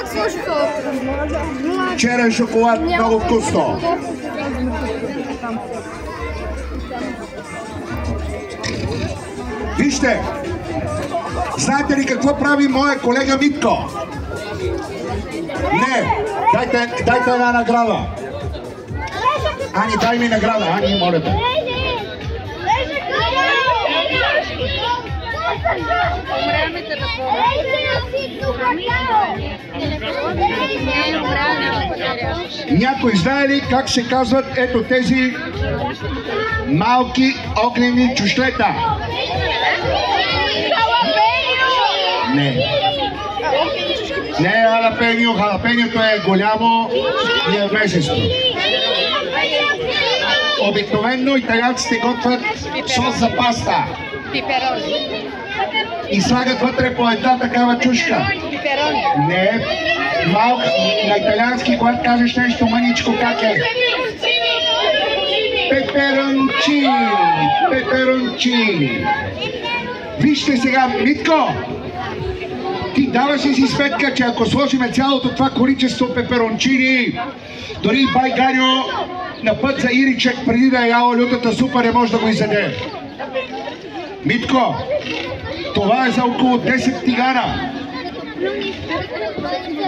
Черен шоколад, много вкусно. Вижте, знаете ли какво прави моя колега Митко? Не, дайте една награда. Ани, дай ми награда, Ани, моля те. Някой знае ли как се казват ето тези малки огнени чушлета? Не. Не е халапеньо, халапеньото е голямо и е месесто. Обикновено италианците готвят сос за паста. И слагат вътре по една такава чушка. Не, малко, на италиански, когато кажеш нещо мъничко, как е? Пеперончини, пеперончини. Вижте сега, Митко, ти даваш ли си сметка, че ако сложиме цялото това количество пеперончини, дори бай Ганьо на път за Иричек, преди да е яла лютата супа, не може да го изяде. Митко, това е за около 10 тигана.